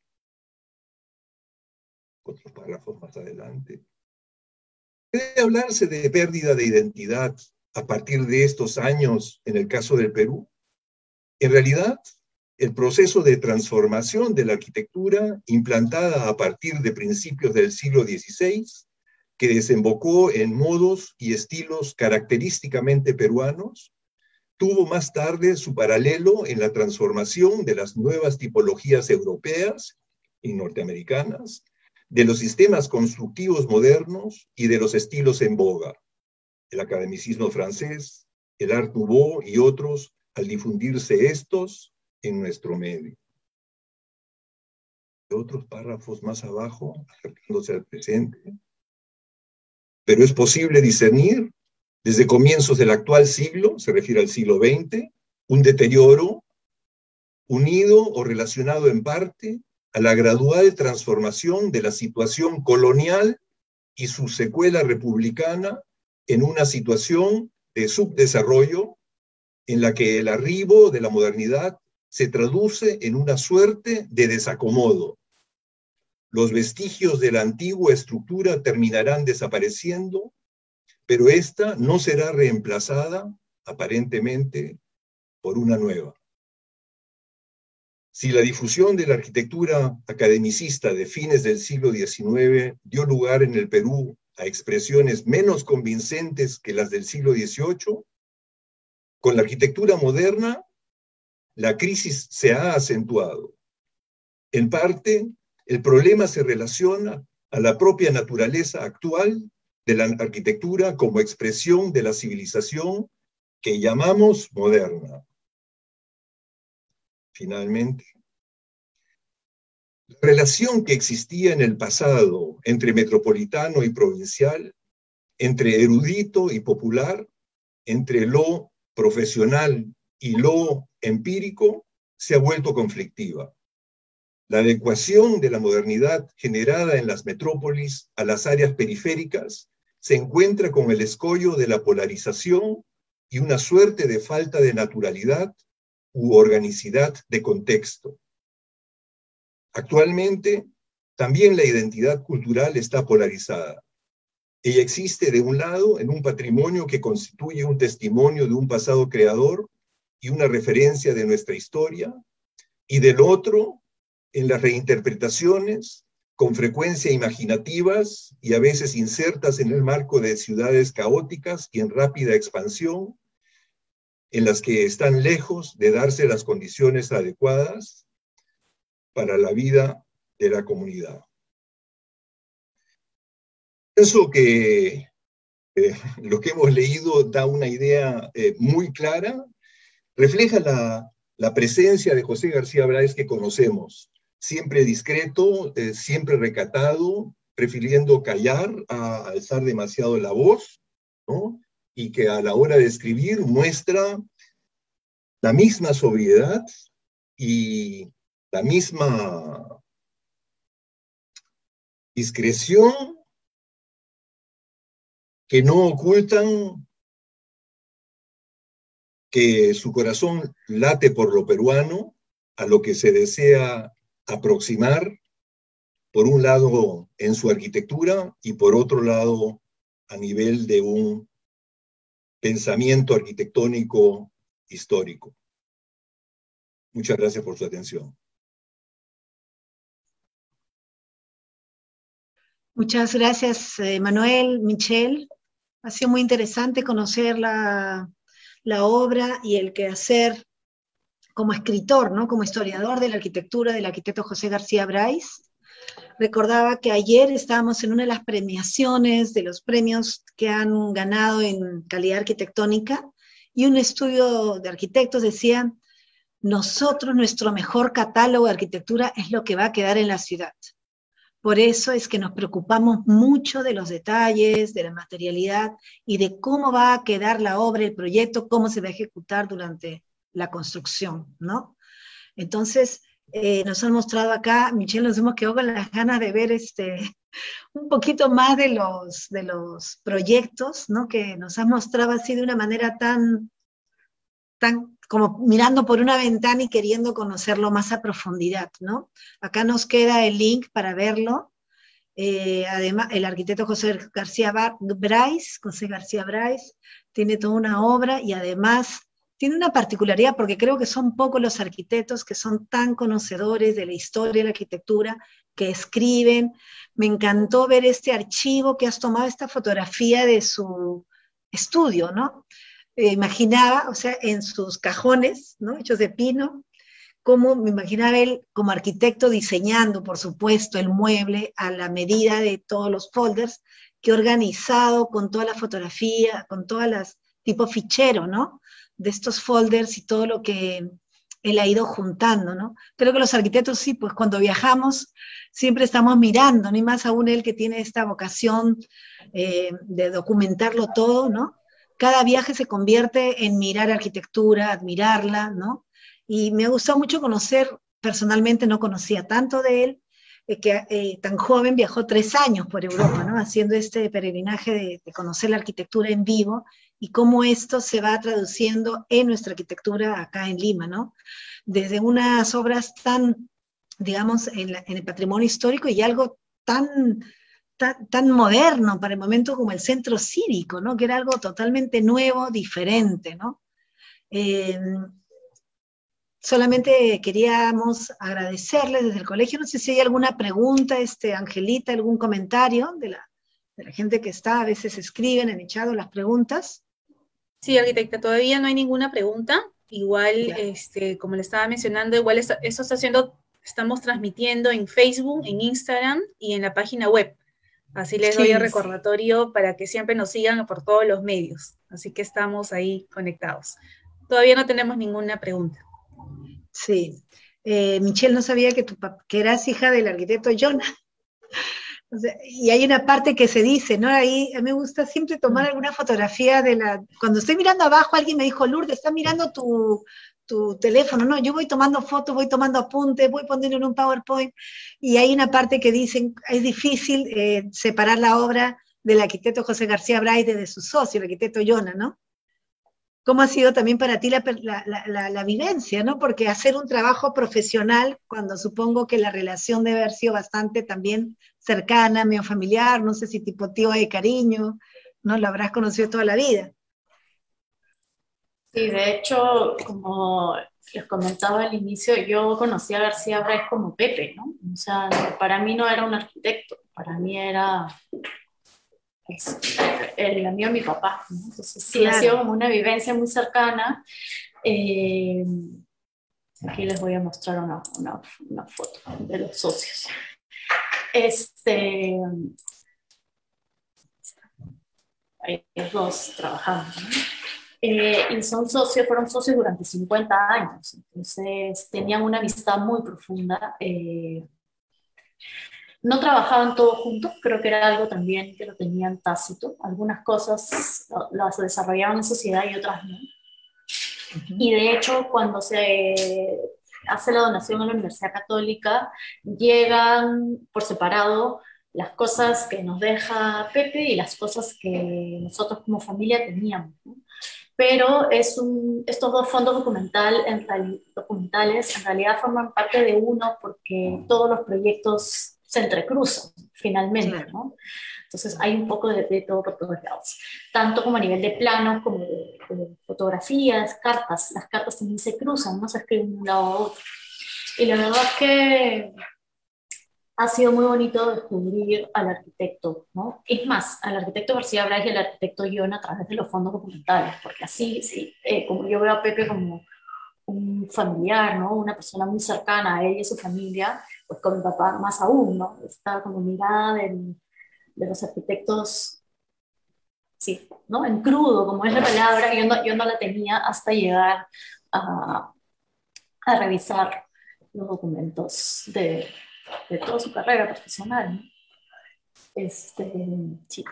Otros párrafos más adelante. ¿Puede hablarse de pérdida de identidad a partir de estos años en el caso del Perú? En realidad, el proceso de transformación de la arquitectura implantada a partir de principios del siglo XVI, que desembocó en modos y estilos característicamente peruanos, tuvo más tarde su paralelo en la transformación de las nuevas tipologías europeas y norteamericanas, de los sistemas constructivos modernos y de los estilos en boga, el academicismo francés, el Art Nouveau y otros, al difundirse estos en nuestro medio. Otros párrafos más abajo, acercándose al presente. Pero es posible discernir, desde comienzos del actual siglo, se refiere al siglo XX, un deterioro unido o relacionado en parte a la gradual transformación de la situación colonial y su secuela republicana en una situación de subdesarrollo en la que el arribo de la modernidad se traduce en una suerte de desacomodo. Los vestigios de la antigua estructura terminarán desapareciendo, pero esta no será reemplazada, aparentemente, por una nueva. Si la difusión de la arquitectura academicista de fines del siglo XIX dio lugar en el Perú a expresiones menos convincentes que las del siglo XVIII, con la arquitectura moderna, la crisis se ha acentuado. En parte, el problema se relaciona a la propia naturaleza actual de la arquitectura como expresión de la civilización que llamamos moderna. Finalmente, la relación que existía en el pasado entre metropolitano y provincial, entre erudito y popular, entre lo profesional y lo empírico, se ha vuelto conflictiva. La adecuación de la modernidad generada en las metrópolis a las áreas periféricas se encuentra con el escollo de la polarización y una suerte de falta de naturalidad u organicidad de contexto. Actualmente, también la identidad cultural está polarizada. Ella existe de un lado en un patrimonio que constituye un testimonio de un pasado creador y una referencia de nuestra historia, y del otro en las reinterpretaciones, con frecuencia imaginativas y a veces insertas en el marco de ciudades caóticas y en rápida expansión, en las que están lejos de darse las condiciones adecuadas para la vida de la comunidad. Pienso que lo que hemos leído da una idea muy clara, refleja la presencia de José García Bráiz que conocemos, siempre discreto, siempre recatado, prefiriendo callar a alzar demasiado la voz, ¿no? Y que a la hora de escribir muestra la misma sobriedad y la misma discreción que no ocultan que su corazón late por lo peruano, a lo que se desea aproximar, por un lado en su arquitectura y por otro lado a nivel de un pensamiento arquitectónico histórico. Muchas gracias por su atención. Muchas gracias, Manuel, Michelle. Ha sido muy interesante conocer la obra y el quehacer como escritor, ¿no? Como historiador de la arquitectura del arquitecto José García Bráiz. Recordaba que ayer estábamos en una de las premiaciones de los premios que han ganado en calidad arquitectónica, y un estudio de arquitectos decía: nosotros, nuestro mejor catálogo de arquitectura es lo que va a quedar en la ciudad. Por eso es que nos preocupamos mucho de los detalles, de la materialidad y de cómo va a quedar la obra, el proyecto, cómo se va a ejecutar durante la construcción, ¿no? Entonces, nos han mostrado acá, Michelle, nos hemos quedado con las ganas de ver un poquito más de los proyectos, ¿no? Que nos han mostrado así de una manera tan como mirando por una ventana y queriendo conocerlo más a profundidad, ¿no? Acá nos queda el link para verlo. Además, el arquitecto José García Bráiz tiene toda una obra, y además tiene una particularidad, porque creo que son pocos los arquitectos que son tan conocedores de la historia de la arquitectura, que escriben. Me encantó ver este archivo que has tomado, esta fotografía de su estudio, ¿no? Imaginaba, o sea, en sus cajones, ¿no? Hechos de pino, como me imaginaba él como arquitecto diseñando, por supuesto, el mueble a la medida de todos los folders, que organizado con toda la fotografía, con todas las tipo fichero, ¿no? De estos folders y todo lo que él ha ido juntando, ¿no? Creo que los arquitectos sí, pues cuando viajamos siempre estamos mirando, ¿no? Y más aún él que tiene esta vocación de documentarlo todo, ¿no? Cada viaje se convierte en mirar arquitectura, admirarla, ¿no? Y me ha gustado mucho conocer, personalmente no conocía tanto de él, que tan joven viajó 3 años por Europa, ¿no? Haciendo este peregrinaje de conocer la arquitectura en vivo, y cómo esto se va traduciendo en nuestra arquitectura acá en Lima, ¿no? Desde unas obras tan, digamos, en el patrimonio histórico, y algo tan moderno para el momento como el centro cívico, ¿no? Que era algo totalmente nuevo, diferente, ¿no? Solamente queríamos agradecerles desde el colegio. No sé si hay alguna pregunta, Angelita, algún comentario de la gente que está, a veces escriben en el chat las preguntas. Sí, arquitecta, todavía no hay ninguna pregunta. Igual, Claro. como le estaba mencionando, igual estamos transmitiendo en Facebook, en Instagram y en la página web. Así les doy el recordatorio para que siempre nos sigan por todos los medios. Así que estamos ahí conectados. Todavía no tenemos ninguna pregunta. Sí. Michelle, no sabía que eras hija del arquitecto Jonah. O sea, y hay una parte que se dice, ¿no? Ahí me gusta siempre tomar alguna fotografía cuando estoy mirando abajo, alguien me dijo: Lourdes, está mirando tu teléfono. No, yo voy tomando fotos, voy tomando apuntes, voy poniendo en un PowerPoint, y hay una parte que dicen: es difícil separar la obra del arquitecto José García Bráiz de su socio, el arquitecto Jonah, ¿no? ¿Cómo ha sido también para ti la vivencia, ¿no? Porque hacer un trabajo profesional, cuando supongo que la relación debe haber sido bastante también cercana, medio familiar, no sé si tipo tío de cariño, ¿no? Lo habrás conocido toda la vida. Sí, de hecho, como les comentaba al inicio, yo conocí a García Bráiz como Pepe, ¿no? O sea, para mí no era un arquitecto, para mí era el amigo de mi papá, ¿no? Entonces sí, claro, ha sido como una vivencia muy cercana. Aquí les voy a mostrar una foto de los socios. ellos dos trabajando, ¿no? Y fueron socios durante 50 años, entonces tenían una amistad muy profunda. No trabajaban todos juntos, creo que era algo también que lo tenían tácito. Algunas cosas las desarrollaban en sociedad y otras no. Y de hecho, cuando se hace la donación a la Universidad Católica, llegan por separado las cosas que nos deja Pepe y las cosas que nosotros como familia teníamos, ¿no? Pero estos dos fondos documentales en realidad forman parte de uno porque todos los proyectos se entrecruzan finalmente, Claro. ¿no? Entonces hay un poco de todo por todos lados, tanto como a nivel de planos, como de fotografías, cartas. Las cartas también se cruzan, no se escriben de un lado a otro. Y la verdad es que ha sido muy bonito descubrir al arquitecto, ¿no? Es más, al arquitecto García Bryce y al arquitecto Yona a través de los fondos documentales, porque así, sí, como yo veo a Pepe como un familiar, ¿no? Una persona muy cercana a él y a su familia, pues con mi papá más aún, ¿no? Esta como mirada de los arquitectos, sí, ¿no? En crudo, como es la palabra, yo no la tenía hasta llegar a revisar los documentos de toda su carrera profesional, ¿no? Sí.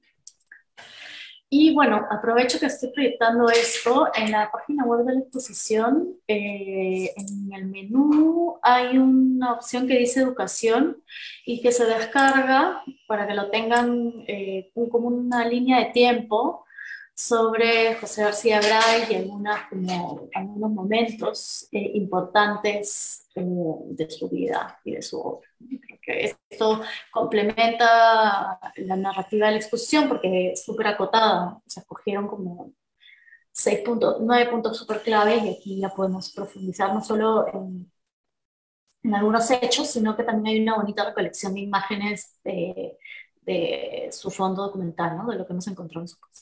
Y bueno, aprovecho que estoy proyectando esto. En la página web de la exposición, en el menú hay una opción que dice educación y que se descarga para que lo tengan como una línea de tiempo sobre José García Bryce y algunos momentos importantes de su vida y de su obra. Creo que esto complementa la narrativa de la exposición porque es súper acotada. Se escogieron como 9 puntos súper claves y aquí ya podemos profundizar no solo en algunos hechos, sino que también hay una bonita recolección de imágenes de su fondo documental, ¿no? De lo que hemos encontrado en su casa.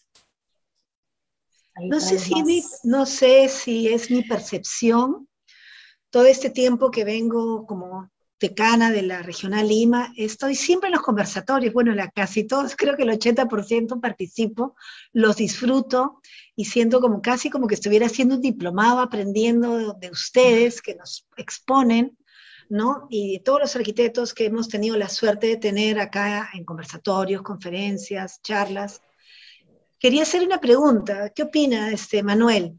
No sé si es mi percepción. Todo este tiempo que vengo como decana de la Regional Lima, estoy siempre en los conversatorios, bueno, casi todos, creo que el 80% participo, los disfruto y siento casi como que estuviera haciendo un diplomado, aprendiendo de ustedes que nos exponen, ¿no? Y de todos los arquitectos que hemos tenido la suerte de tener acá en conversatorios, conferencias, charlas. Quería hacer una pregunta. ¿Qué opina Manuel?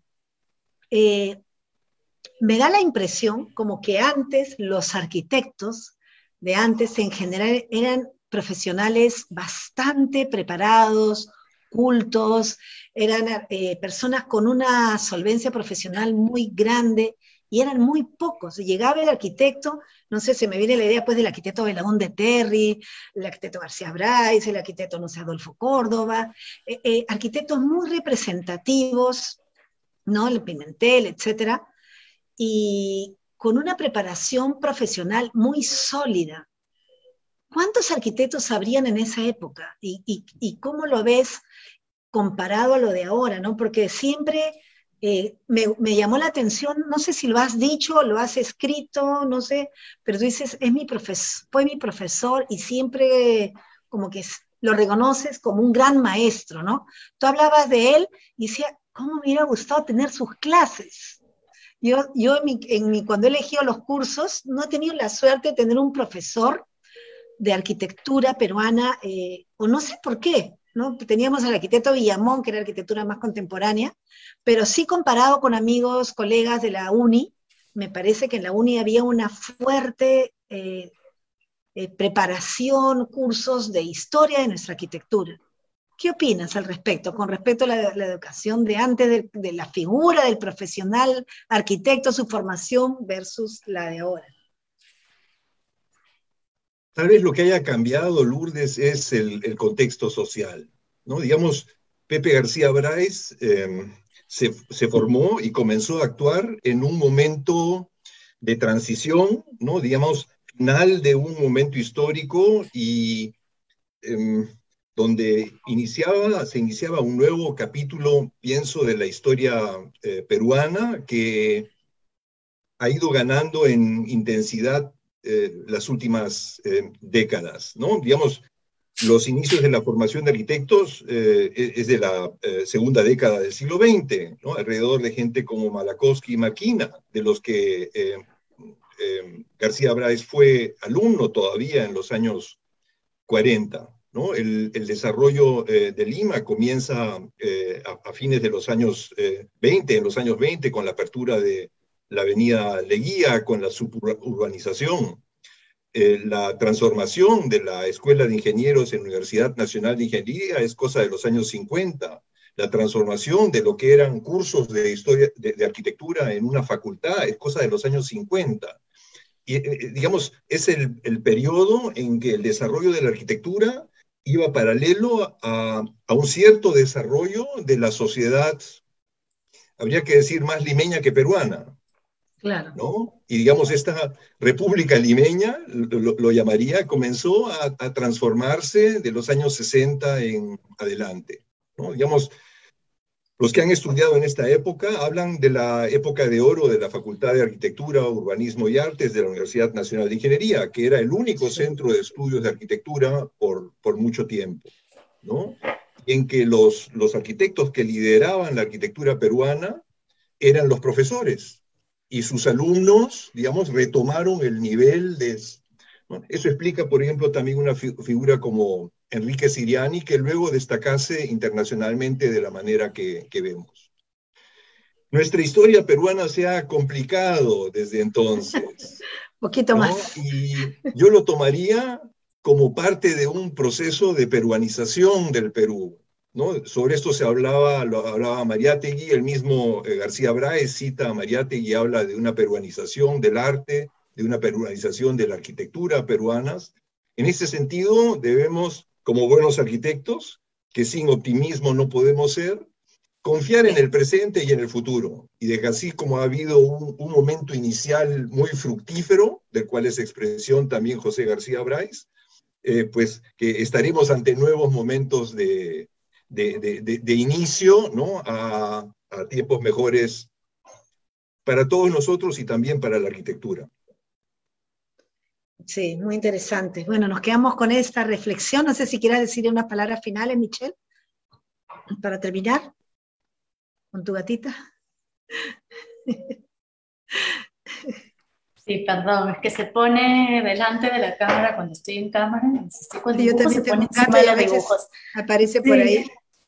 Me da la impresión como que antes los arquitectos de antes en general eran profesionales bastante preparados, cultos, eran personas con una solvencia profesional muy grande y eran muy pocos. Llegaba el arquitecto, no sé, se me viene la idea pues del arquitecto Belaún de Terry, el arquitecto García Bryce, el arquitecto, no sé, Adolfo Córdoba, arquitectos muy representativos, ¿no? El Pimentel, etcétera, y con una preparación profesional muy sólida. ¿Cuántos arquitectos habrían en esa época? ¿Y cómo lo ves comparado a lo de ahora, ¿no? Porque siempre me llamó la atención, no sé si lo has dicho, lo has escrito, no sé, pero tú dices, fue mi profesor y siempre como que lo reconoces como un gran maestro, ¿no? Tú hablabas de él y decía, ¿cómo me hubiera gustado tener sus clases? Yo cuando he elegido los cursos, no he tenido la suerte de tener un profesor de arquitectura peruana, o no sé por qué, ¿no? Teníamos al arquitecto Villamón, que era arquitectura más contemporánea, pero sí comparado con amigos, colegas de la UNI, me parece que en la UNI había una fuerte preparación, cursos de historia de nuestra arquitectura. ¿Qué opinas al respecto, con respecto a la educación de antes, de la figura del profesional arquitecto, su formación versus la de ahora? Tal vez lo que haya cambiado, Lourdes, es el contexto social, ¿no? Digamos, Pepe García Bryce se formó y comenzó a actuar en un momento de transición, ¿no? Digamos, final de un momento histórico y donde se iniciaba un nuevo capítulo, pienso, de la historia peruana que ha ido ganando en intensidad las últimas décadas, ¿no? Digamos, los inicios de la formación de arquitectos es de la segunda década del siglo XX, ¿no? Alrededor de gente como Malakowski y Maquina, de los que García Bráez fue alumno todavía en los años 40, ¿no? El desarrollo de Lima comienza a fines de los años 20, en los años 20, con la apertura de la avenida Leguía, con la suburbanización. La transformación de la Escuela de Ingenieros en la Universidad Nacional de Ingeniería es cosa de los años 50. La transformación de lo que eran cursos de historia de arquitectura en una facultad es cosa de los años 50. Y, digamos, es el periodo en que el desarrollo de la arquitectura iba paralelo a un cierto desarrollo de la sociedad, habría que decir, más limeña que peruana. Claro. ¿No? Y digamos, esta República Limeña, lo llamaría, comenzó a transformarse de los años 60 en adelante, ¿no? Digamos, los que han estudiado en esta época hablan de la época de oro de la Facultad de Arquitectura, Urbanismo y Artes de la Universidad Nacional de Ingeniería, que era el único centro de estudios de arquitectura por mucho tiempo, ¿no? En que los arquitectos que lideraban la arquitectura peruana eran los profesores, y sus alumnos, digamos, retomaron el nivel de... ¿no? Eso explica, por ejemplo, también una figura como Enrique Siriani, que luego destacase internacionalmente de la manera que vemos. Nuestra historia peruana se ha complicado desde entonces. Poquito más. Y yo lo tomaría como parte de un proceso de peruanización del Perú, ¿no? Sobre esto lo hablaba Mariátegui, el mismo García Bráez cita a Mariátegui y habla de una peruanización del arte, de una peruanización de la arquitectura peruanas. En ese sentido, debemos, como buenos arquitectos, que sin optimismo no podemos ser, confiar en el presente y en el futuro. Y de que así como ha habido un momento inicial muy fructífero, del cual es expresión también José García Bráez, pues que estaremos ante nuevos momentos de inicio, ¿no? a tiempos mejores para todos nosotros y también para la arquitectura. Sí, muy interesante. Bueno, nos quedamos con esta reflexión. No sé si quieras decir unas palabras finales, Michelle, para terminar con tu gatita. Sí, perdón, es que se pone delante de la cámara cuando estoy en cámara. Estoy con dibujos, yo también se pone tengo un gato encima de y a los veces dibujos. aparece por ahí.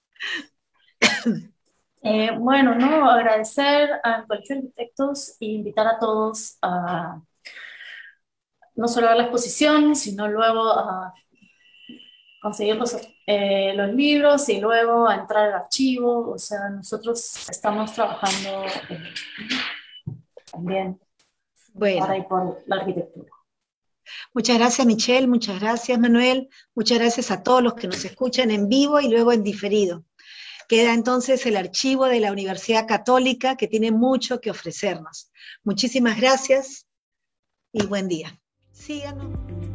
Bueno, ¿no? Agradecer al Colegio de Arquitectos e invitar a todos a no solo a ver la exposición, sino luego a conseguir los libros y luego a entrar al archivo. O sea, nosotros estamos trabajando también para ir por la arquitectura. Muchas gracias, Michelle, muchas gracias, Manuel, muchas gracias a todos los que nos escuchan en vivo y luego en diferido. Queda entonces el archivo de la Universidad Católica, que tiene mucho que ofrecernos. Muchísimas gracias y buen día. Síganos.